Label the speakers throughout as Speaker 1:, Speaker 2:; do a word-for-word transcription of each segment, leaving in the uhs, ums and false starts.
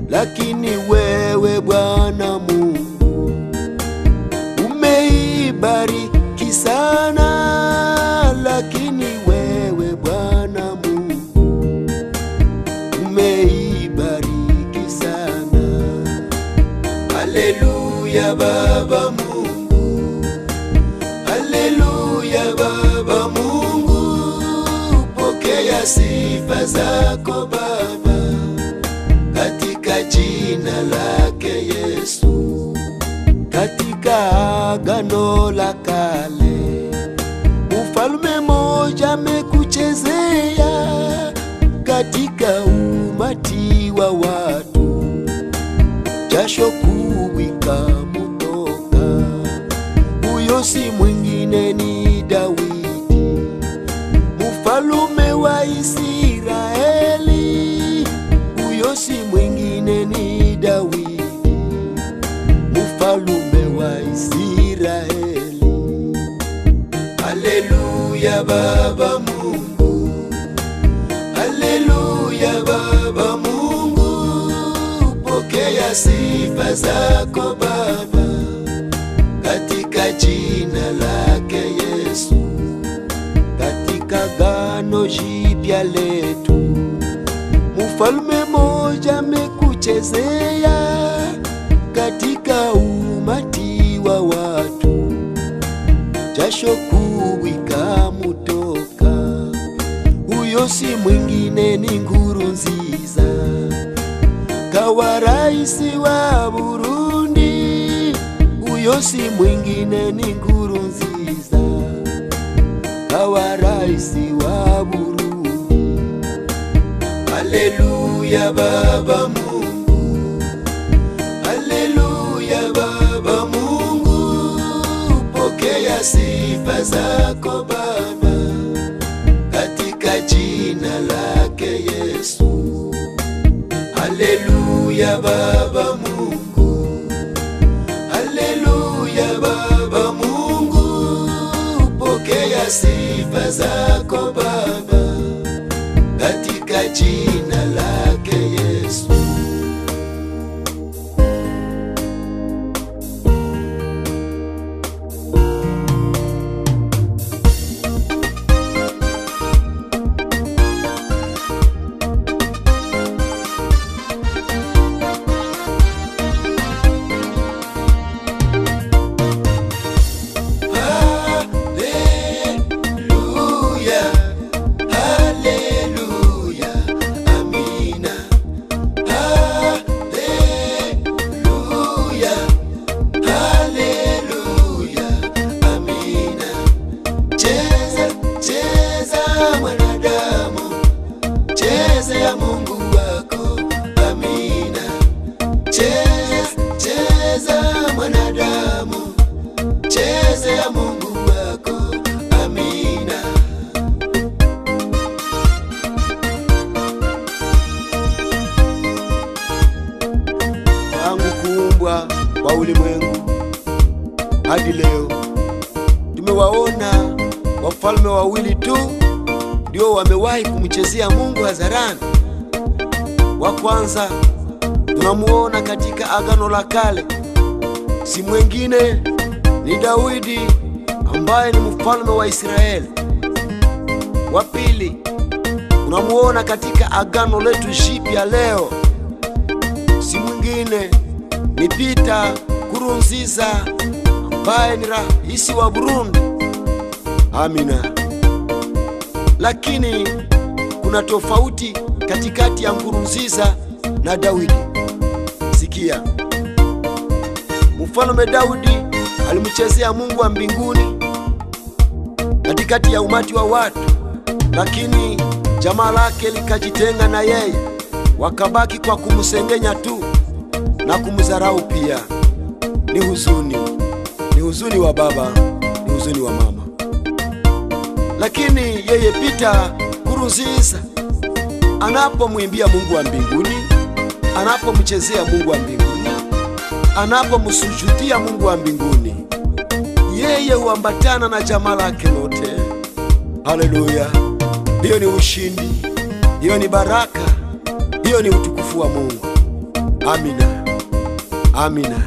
Speaker 1: lakini wewe Bwana Mungu umeibariki sana, lakini wewe Bwana Mungu umeibariki sana. Haleluya Baba Mungu, haleluya Baba Mungu, pokea sifa zako Baba, katika jina lake Yesu. Katika agano la kale mfalme mmoja amekuchezea, katika umati wa watu jasho kuu ikamutoka. Huyo si mwingine ni Daudi, mfalme wa Israeli. Huyo si mwingine ni Daudi, mfalme wa Israeli. Haleluya Baba Mungu, haleluya Baba Mungu, pokea sifa zako Baba, katika jina lake Yesu. Katika agano jipya letu mfalme mmoja amekuchezea, katika umati wa watu jasho kuu ikamutoka. Huyo si mwingine ni Nkurunziza, kawa raisi wa Burundi. Huyo si mwingine ni Nkurunziza, kawa raisi wa Burundi. Haleluya Baba Mungu, haleluya Baba Mungu, pokea sifa zako Baba, katika jina lake Yesu. Haleluya Baba Mungu, haleluya Baba Mungu, pokea sifa zako Baba, katika jina lake Yesu. Chezea Mungu wako, amina. Cheza, cheza mwanadamu, chezea Mungu wako, amina. Tangu kuumbwa kwa ulimwengu hadi leo tumewaona wafalme wawili tu ndio wamewahi kumchezea Mungu hadharani. Wa kwanza tunamuona katika agano la kale, si mwingine ni Daudi ambaye ni mfalme wa Israeli. Wa pili tunamuona katika agano letu jipya leo, si mwingine ni Peter Nkurunziza ambaye ni rais wa Burundi. Amina. Lakini kuna tofauti katikati ya Nkurunziza na Daudi. Sikia, mfalme Daudi alimchezea Mungu wa mbinguni katikati ya umati wa watu, lakini jamaa lake likajitenga na yeye, wakabaki kwa kumsengenya tu na kumdharau pia. Ni huzuni, ni huzuni wa baba, ni huzuni wa mama. Lakini yeye Peter Nkurunziza anapomwimbia Mungu wa mbinguni, anapomchezea Mungu wa mbinguni, anapomsujudia Mungu wa mbinguni, yeye huambatana na jamaa lake lote. Haleluya! Hiyo ni ushindi, hiyo ni baraka, hiyo ni utukufu wa Mungu. Amina, amina.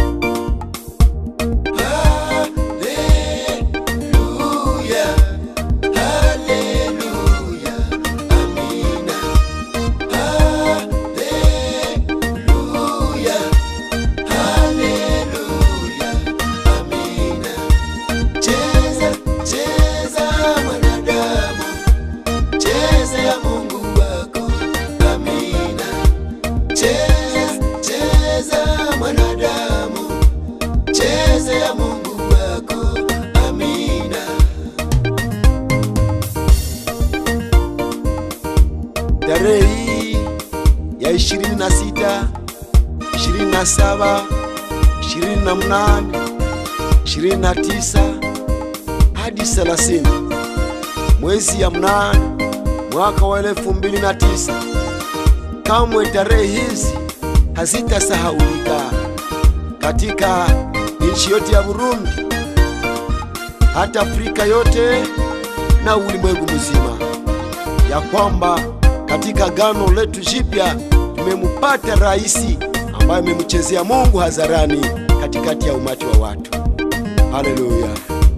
Speaker 1: Tarehe hii ya ishirini na sita, ishirini na saba, ishirini na nane, ishirini na tisa hadi thelathini mwezi ya mnane mwaka wa elfu mbili na tisa. Kamwe tarehe hizi hazitasahaulika katika nchi yote ya Burundi, hata Afrika yote na ulimwengu mzima, ya kwamba katika gano letu jipya tumemupata raisi ambaye amemchezea Mungu hadharani katikati ya umati wa watu. Haleluya.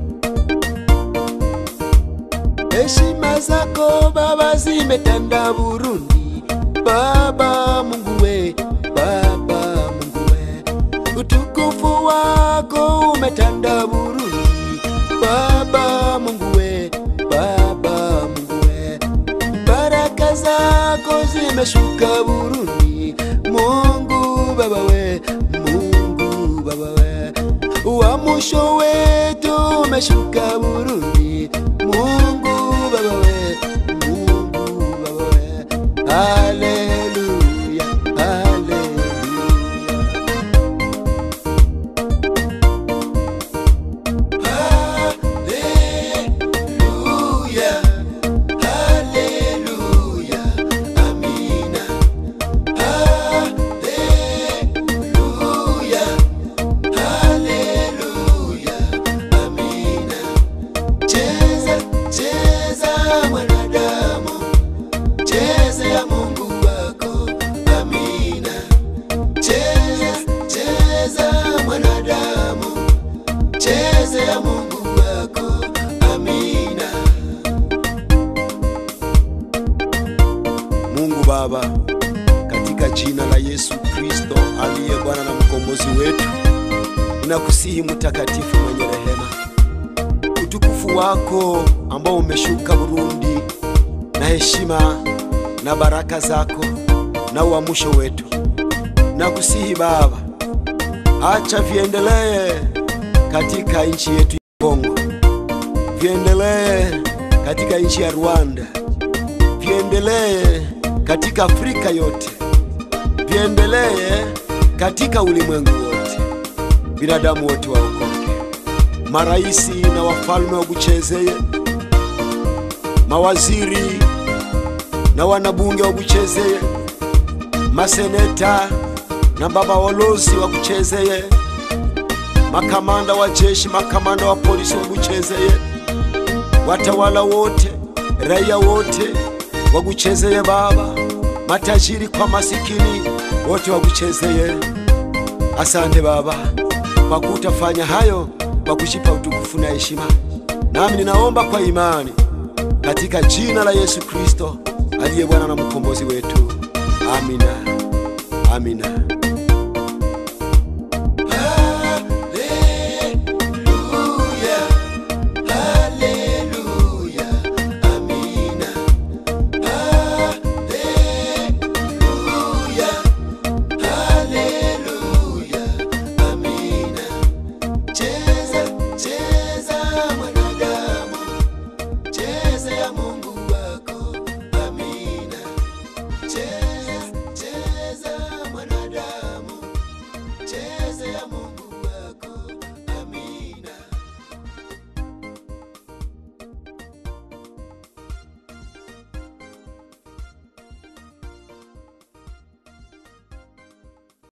Speaker 1: Heshima zako Baba zimetanda Burundi, Baba Mungu we, Baba Mungu we. Utukufu wako umetanda Burundi, Baba Mungu we, Baba Mungu we. Baraka zako zimeshuka Burundi, Mungu Baba we, Mungu Baba we. Uamsho wetu umeshuka Burundi, Mungu Baba we, Mungu Baba we. Haleluya, haleluya. Haleluya, haleluya, amina. Haleluya, haleluya, amina. Cheza, cheza mwanadamu, cheza ya Mungu wako, amina. Cheza, cheza mwanadamu, cheza ya Mungu wako, amina. Mungu Baba, katika jina la Yesu Kristo aliye Bwana na mkombozi wetu, ninakusihi mtakatifu mwenye rehema, utukufu wako ambao umeshuka Burundi, na heshima na baraka zako na uamsho wetu, nakusihi Baba, acha viendelee katika nchi yetu ya Kongo, viendelee katika nchi ya Rwanda, viendelee katika Afrika yote, viendelee katika ulimwengu wote, binadamu wote waokoke. Maraisi na wafalme wakuchezeye, mawaziri na wanabunge wakuchezeye, maseneta na baba walozi wakuchezeye, makamanda wa jeshi, makamanda wa polisi wakuchezeye, watawala wote, raia wote wakuchezeye Baba, matajiri kwa masikini wote wakuchezeye. Asante Baba kwa kutafanya hayo, kwa kushipa utukufu na heshima. Nami ninaomba kwa imani katika jina la Yesu Kristo aliye Bwana na mkombozi wetu. Amina, amina.